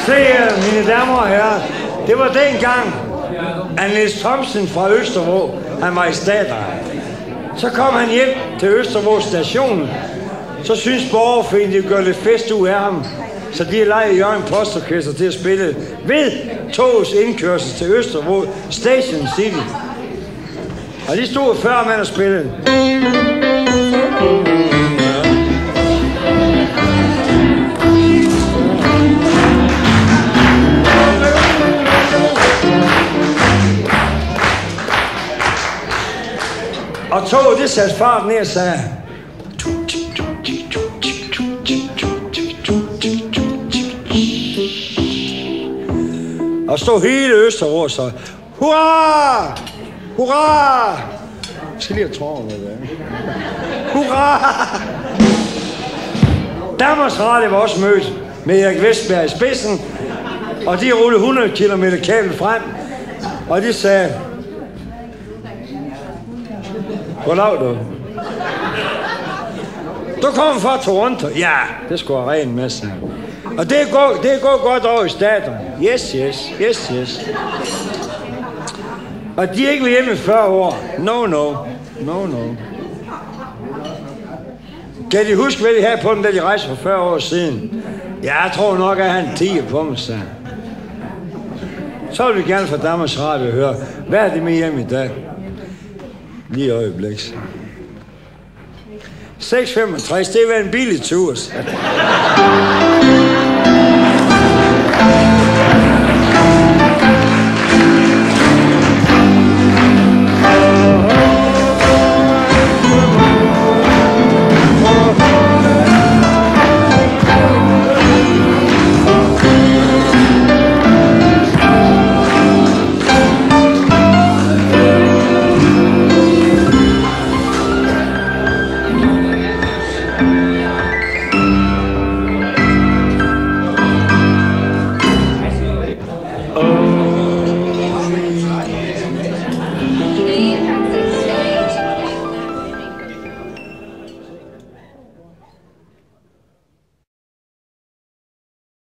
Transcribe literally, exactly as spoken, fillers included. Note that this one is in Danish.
Se, mine damer og herrer, det var dengang, at Niels Thomsen fra Østervrå, han var i stater. Så kom han hjem til Østervrå station. Så synes borgerforeningen, de gør lidt fest ud af ham. Så de leger Jørgen Postorkester til at spille ved togets indkørsel til Østervrå Station City. Og de stod før mand og spillede. Og toget, det satte fart ned og sagde... Og stod hele Østervrå så... Hurra! Hurra! Jeg skal lige have tårer med det. Hurra! Danmarks Radio var også mødt med Erik Vestberg i spidsen. Og de rullede hundrede kilometer kabel frem. Og de sagde... Goddag, du. Du kommer fra Toronto. Ja, det skulle have ren med sig. Og det går, det går godt over i staterne. Yes, yes, yes, yes. Og de er ikke hjemme i fyrre år. No, no. No, no. Kan de huske, hvad de havde på dem, da de rejste for fyrre år siden? Ja, jeg tror nok, at han tiger på mig, så. Så vil vi gerne fra Danmarks Radio høre, hvad er det med hjemme i dag? Lige øjeblik. seks femogtres, det er en billig tur.